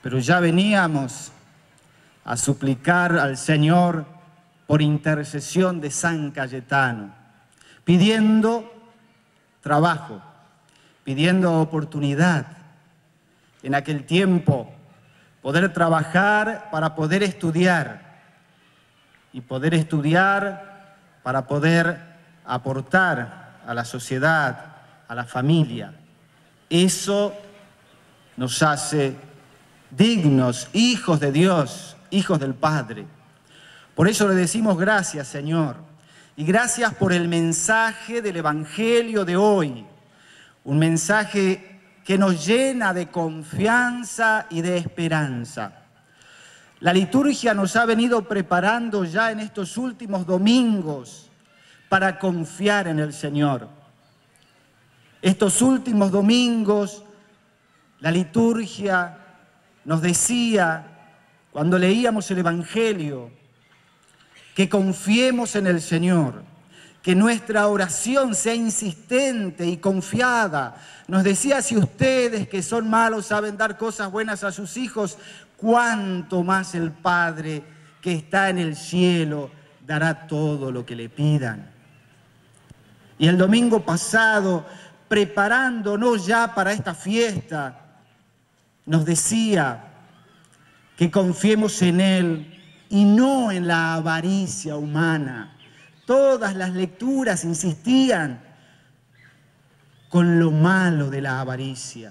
pero ya veníamos a suplicar al Señor por intercesión de San Cayetano, pidiendo trabajo, pidiendo oportunidad. En aquel tiempo, poder trabajar para poder estudiar y poder estudiar para poder aportar a la sociedad, a la familia. Eso nos hace dignos, hijos de Dios, hijos del Padre. Por eso le decimos gracias, Señor, y gracias por el mensaje del Evangelio de hoy, un mensaje que nos llena de confianza y de esperanza. La liturgia nos ha venido preparando ya en estos últimos domingos para confiar en el Señor. Estos últimos domingos, la liturgia nos decía, cuando leíamos el Evangelio, que confiemos en el Señor, que nuestra oración sea insistente y confiada. Nos decía, si ustedes que son malos saben dar cosas buenas a sus hijos, cuánto más el Padre que está en el cielo dará todo lo que le pidan. Y el domingo pasado, preparándonos ya para esta fiesta, nos decía que confiemos en Él y no en la avaricia humana. Todas las lecturas insistían con lo malo de la avaricia.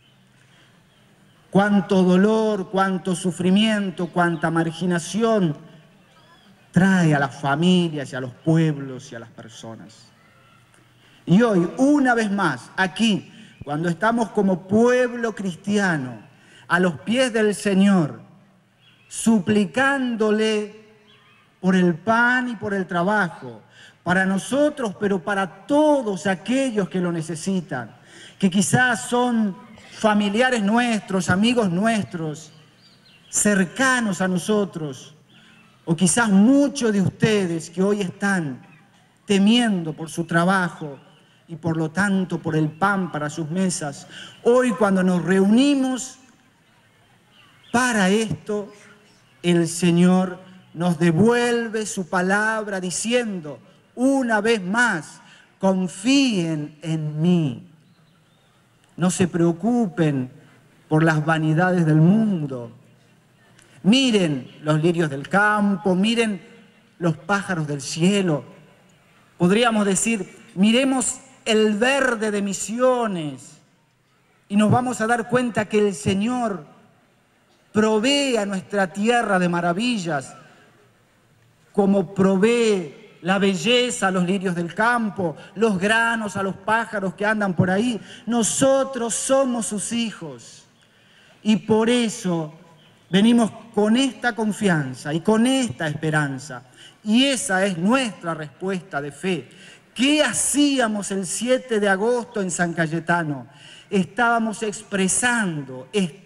Cuánto dolor, cuánto sufrimiento, cuánta marginación trae a las familias y a los pueblos y a las personas. Y hoy, una vez más, aquí, cuando estamos como pueblo cristiano, a los pies del Señor, suplicándole por el pan y por el trabajo, para nosotros, pero para todos aquellos que lo necesitan, que quizás son familiares nuestros, amigos nuestros, cercanos a nosotros, o quizás muchos de ustedes que hoy están temiendo por su trabajo y por lo tanto por el pan para sus mesas. Hoy, cuando nos reunimos para esto, el Señor nos devuelve su palabra diciendo, una vez más, confíen en mí. No se preocupen por las vanidades del mundo. Miren los lirios del campo, miren los pájaros del cielo. Podríamos decir, miremos el verde de Misiones y nos vamos a dar cuenta que el Señor provee a nuestra tierra de maravillas, como provee la belleza a los lirios del campo, los granos a los pájaros que andan por ahí. Nosotros somos sus hijos y por eso venimos con esta confianza y con esta esperanza. Y esa es nuestra respuesta de fe. ¿Qué hacíamos el 7 de agosto en San Cayetano? Estamos expresando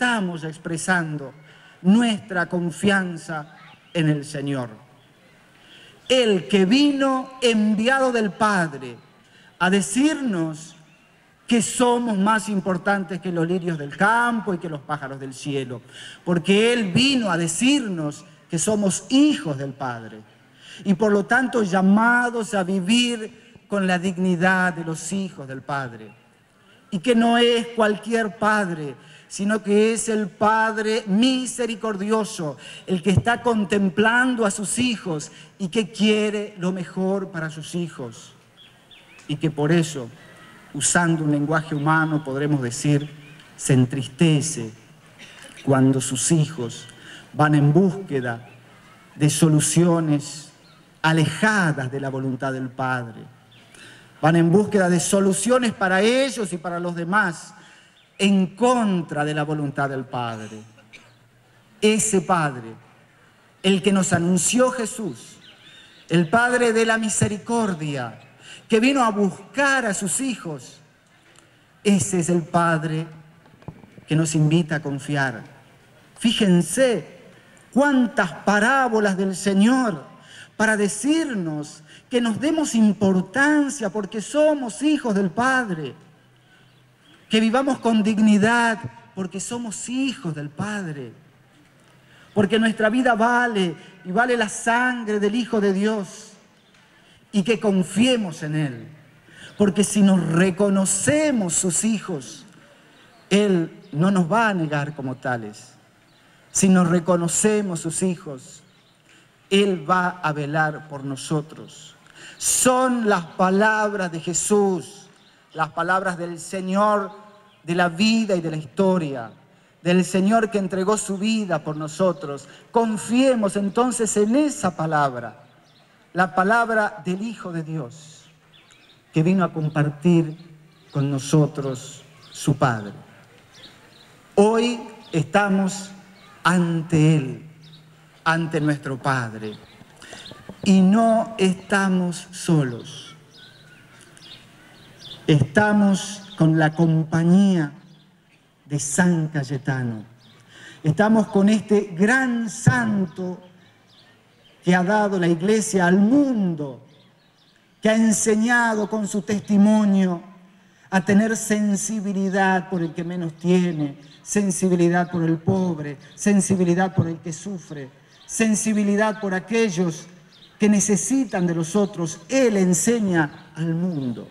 nuestra confianza en el Señor. El que vino enviado del Padre a decirnos que somos más importantes que los lirios del campo y que los pájaros del cielo, porque Él vino a decirnos que somos hijos del Padre y por lo tanto llamados a vivir con la dignidad de los hijos del Padre, y que no es cualquier Padre, sino que es el Padre misericordioso, el que está contemplando a sus hijos y que quiere lo mejor para sus hijos. Y que por eso, usando un lenguaje humano, podremos decir, se entristece cuando sus hijos van en búsqueda de soluciones alejadas de la voluntad del Padre. Van en búsqueda de soluciones para ellos y para los demás, en contra de la voluntad del Padre. Ese Padre, el que nos anunció Jesús, el Padre de la misericordia, que vino a buscar a sus hijos, ese es el Padre que nos invita a confiar. Fíjense cuántas parábolas del Señor para decirnos que nos demos importancia porque somos hijos del Padre, que vivamos con dignidad porque somos hijos del Padre. Porque nuestra vida vale y vale la sangre del Hijo de Dios. Y que confiemos en Él. Porque si nos reconocemos sus hijos, Él no nos va a negar como tales. Si nos reconocemos sus hijos, Él va a velar por nosotros. Son las palabras de Jesús, las palabras del Señor de la vida y de la historia, del Señor que entregó su vida por nosotros. Confiemos entonces en esa palabra, la palabra del Hijo de Dios, que vino a compartir con nosotros su Padre. Hoy estamos ante Él, ante nuestro Padre, y no estamos solos. Estamos con la compañía de San Cayetano. Estamos con este gran santo que ha dado la Iglesia al mundo, que ha enseñado con su testimonio a tener sensibilidad por el que menos tiene, sensibilidad por el pobre, sensibilidad por el que sufre, sensibilidad por aquellos que necesitan de los otros. Él enseña al mundo.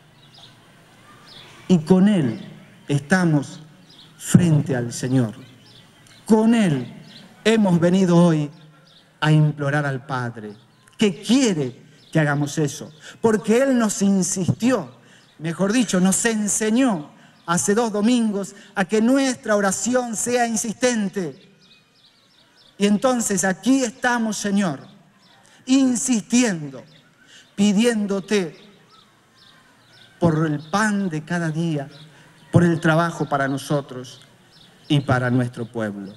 Y con Él estamos frente al Señor. Con Él hemos venido hoy a implorar al Padre, que quiere que hagamos eso, porque Él nos insistió, mejor dicho, nos enseñó hace 2 domingos a que nuestra oración sea insistente. Y entonces aquí estamos, Señor, insistiendo, pidiéndote por el pan de cada día, por el trabajo para nosotros y para nuestro pueblo.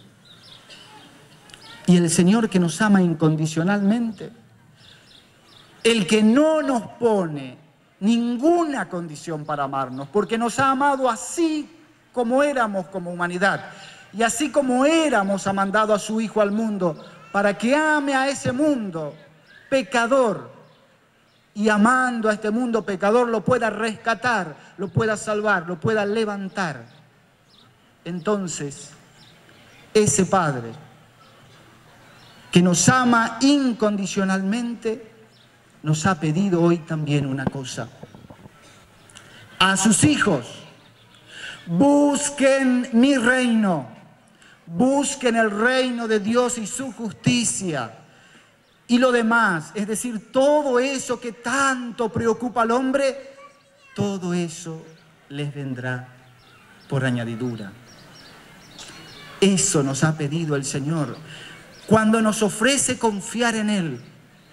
Y el Señor que nos ama incondicionalmente, el que no nos pone ninguna condición para amarnos, porque nos ha amado así como éramos como humanidad, y así como éramos ha mandado a su Hijo al mundo, para que ame a ese mundo pecador, y amando a este mundo pecador lo pueda rescatar, lo pueda salvar, lo pueda levantar. Entonces, ese Padre que nos ama incondicionalmente, nos ha pedido hoy también una cosa. A sus hijos, busquen mi reino, busquen el reino de Dios y su justicia. Y lo demás, es decir, todo eso que tanto preocupa al hombre, todo eso les vendrá por añadidura. Eso nos ha pedido el Señor cuando nos ofrece confiar en Él.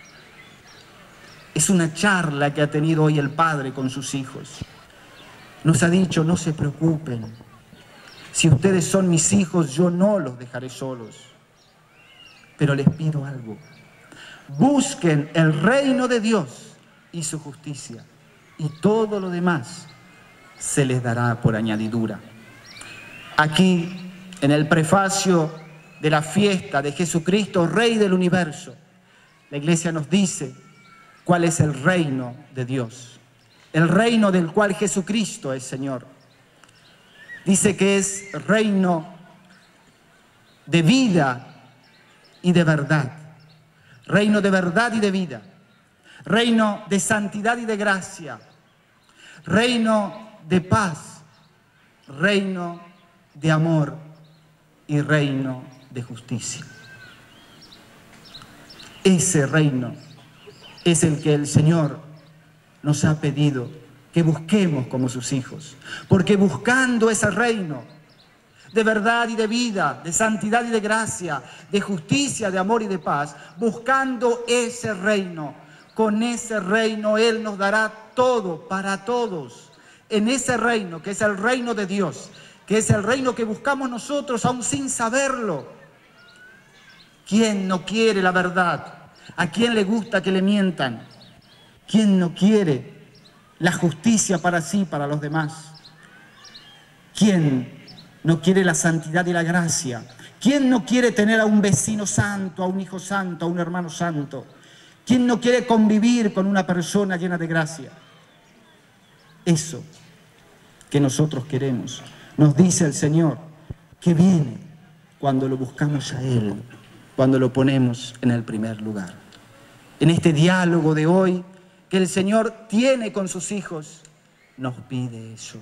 Es una charla que ha tenido hoy el Padre con sus hijos. Nos ha dicho, no se preocupen. Si ustedes son mis hijos, yo no los dejaré solos. Pero les pido algo. Busquen el reino de Dios y su justicia, y todo lo demás se les dará por añadidura. Aquí, en el prefacio de la fiesta de Jesucristo, Rey del universo, la Iglesia nos dice cuál es el reino de Dios, el reino del cual Jesucristo es Señor. Dice que es reino de vida y de verdad, reino de verdad y de vida, reino de santidad y de gracia, reino de paz, reino de amor y reino de justicia. Ese reino es el que el Señor nos ha pedido que busquemos como sus hijos, porque buscando ese reino de verdad y de vida, de santidad y de gracia, de justicia, de amor y de paz, buscando ese reino, con ese reino Él nos dará todo para todos. En ese reino, que es el reino de Dios, que es el reino que buscamos nosotros aún sin saberlo. ¿Quién no quiere la verdad? ¿A quién le gusta que le mientan? ¿Quién no quiere la justicia para sí, para los demás? ¿Quién no quiere la santidad y la gracia? ¿Quién no quiere tener a un vecino santo, a un hijo santo, a un hermano santo? ¿Quién no quiere convivir con una persona llena de gracia? Eso que nosotros queremos, nos dice el Señor, que viene cuando lo buscamos a Él, cuando lo ponemos en el primer lugar. En este diálogo de hoy que el Señor tiene con sus hijos, nos pide eso.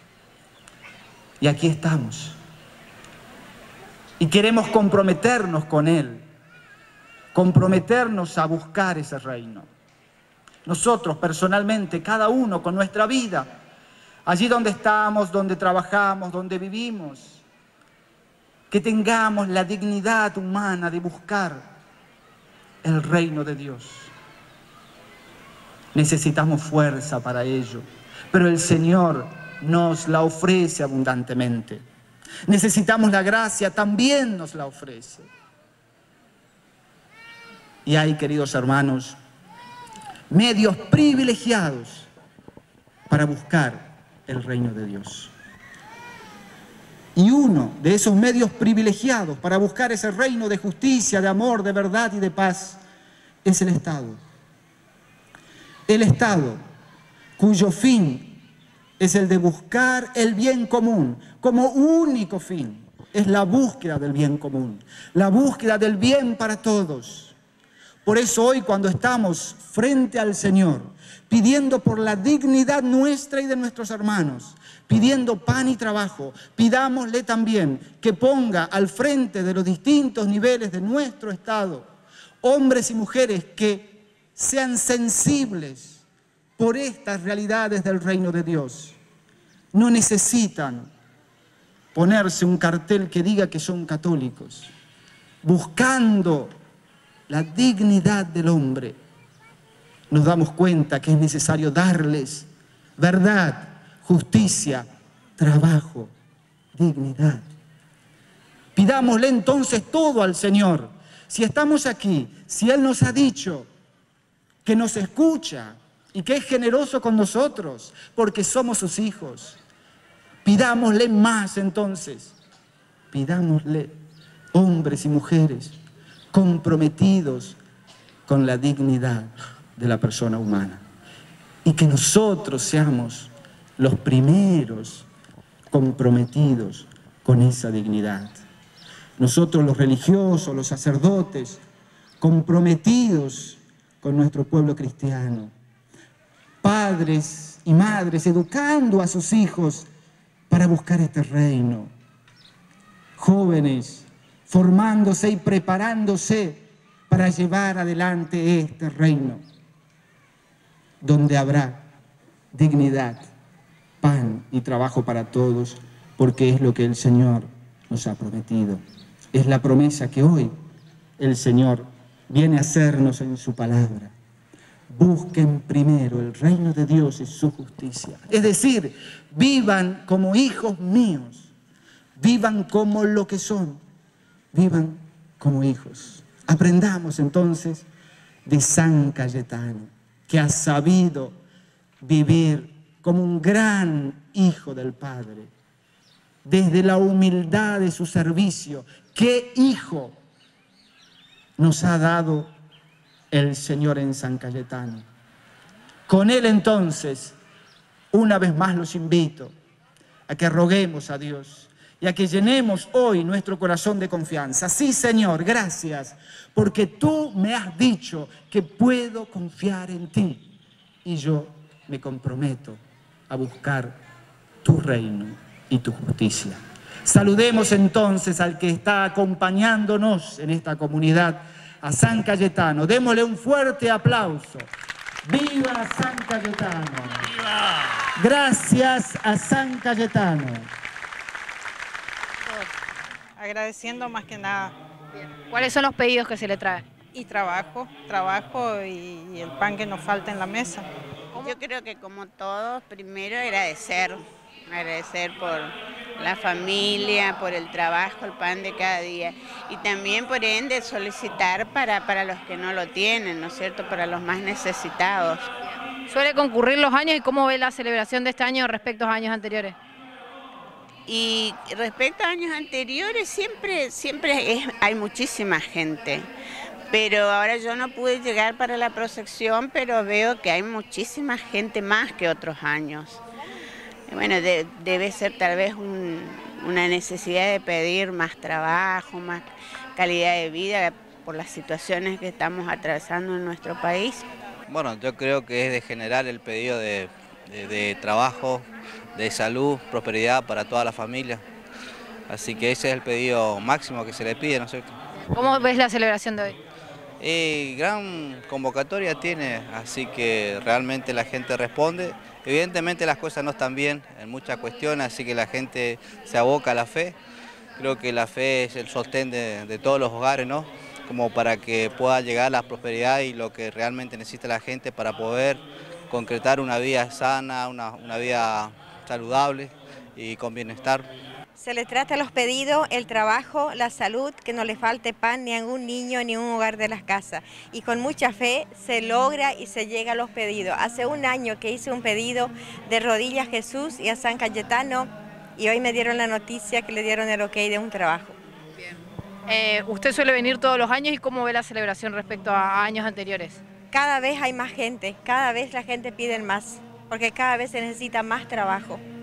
Y aquí estamos. Y queremos comprometernos con Él, comprometernos a buscar ese reino. Nosotros personalmente, cada uno con nuestra vida, allí donde estamos, donde trabajamos, donde vivimos, que tengamos la dignidad humana de buscar el reino de Dios. Necesitamos fuerza para ello, pero el Señor nos la ofrece abundantemente. Necesitamos la gracia, también nos la ofrece. Y hay, queridos hermanos, medios privilegiados para buscar el reino de Dios. Y uno de esos medios privilegiados para buscar ese reino de justicia, de amor, de verdad y de paz es el Estado. El Estado, cuyo fin es el de buscar el bien común como único fin. Es la búsqueda del bien común, la búsqueda del bien para todos. Por eso hoy, cuando estamos frente al Señor, pidiendo por la dignidad nuestra y de nuestros hermanos, pidiendo pan y trabajo, pidámosle también que ponga al frente de los distintos niveles de nuestro Estado hombres y mujeres que sean sensibles por estas realidades del reino de Dios. No necesitan ponerse un cartel que diga que son católicos, buscando la dignidad del hombre. Nos damos cuenta que es necesario darles verdad, justicia, trabajo, dignidad. Pidámosle entonces todo al Señor. Si estamos aquí, si Él nos ha dicho que nos escucha y que es generoso con nosotros porque somos sus hijos, pidámosle más entonces. Pidámosle hombres y mujeres comprometidos con la dignidad de la persona humana. Y que nosotros seamos los primeros comprometidos con esa dignidad. Nosotros los religiosos, los sacerdotes, comprometidos con nuestro pueblo cristiano. Padres y madres educando a sus hijos para buscar este reino. Jóvenes formándose y preparándose para llevar adelante este reino, donde habrá dignidad, pan y trabajo para todos, porque es lo que el Señor nos ha prometido. Es la promesa que hoy el Señor viene a hacernos en su palabra. Busquen primero el reino de Dios y su justicia. Es decir, vivan como hijos míos, vivan como lo que son, vivan como hijos. Aprendamos entonces de San Cayetano, que ha sabido vivir como un gran hijo del Padre, desde la humildad de su servicio. ¿Qué hijo nos ha dado el Señor en San Cayetano? Con él entonces, una vez más los invito a que roguemos a Dios y a que llenemos hoy nuestro corazón de confianza. Sí, Señor, gracias, porque tú me has dicho que puedo confiar en ti y yo me comprometo a buscar tu reino y tu justicia. Saludemos entonces al que está acompañándonos en esta comunidad, a San Cayetano. Démosle un fuerte aplauso. ¡Viva San Cayetano! ¡Viva! Gracias a San Cayetano. Agradeciendo más que nada. ¿Cuáles son los pedidos que se le traen? Y trabajo y el pan que nos falta en la mesa. Yo creo que como todos, primero agradecer por la familia, por el trabajo, el pan de cada día. Y también por ende solicitar para los que no lo tienen, ¿no es cierto?, para los más necesitados. ¿Suele concurrir los años y cómo ve la celebración de este año respecto a años anteriores? Y respecto a años anteriores, siempre hay muchísima gente. Pero ahora yo no pude llegar para la procesión, pero veo que hay muchísima gente más que otros años. Bueno, debe ser tal vez una necesidad de pedir más trabajo, más calidad de vida por las situaciones que estamos atravesando en nuestro país. Bueno, yo creo que es de generar el pedido de trabajo, de salud, prosperidad para toda la familia. Así que ese es el pedido máximo que se le pide, ¿no es cierto? ¿Cómo ves la celebración de hoy? Gran convocatoria tiene, así que realmente la gente responde. Evidentemente las cosas no están bien en muchas cuestiones, así que la gente se aboca a la fe. Creo que la fe es el sostén de todos los hogares, ¿no? Como para que pueda llegar la prosperidad y lo que realmente necesita la gente para poder concretar una vida sana, una vida saludable y con bienestar. Se le trata los pedidos, el trabajo, la salud, que no le falte pan ni a ningún niño ni a un hogar de las casas. Y con mucha fe se logra y se llega a los pedidos. Hace un año que hice un pedido de rodillas a Jesús y a San Cayetano y hoy me dieron la noticia que le dieron el ok de un trabajo. ¿Usted suele venir todos los años y cómo ve la celebración respecto a años anteriores? Cada vez hay más gente, cada vez la gente pide más, porque cada vez se necesita más trabajo.